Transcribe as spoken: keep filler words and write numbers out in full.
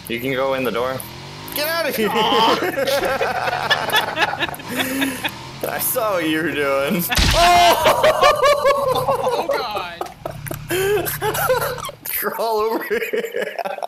You can go in the door. Get out of here! I saw what you were doing. Oh, God! Crawl over here.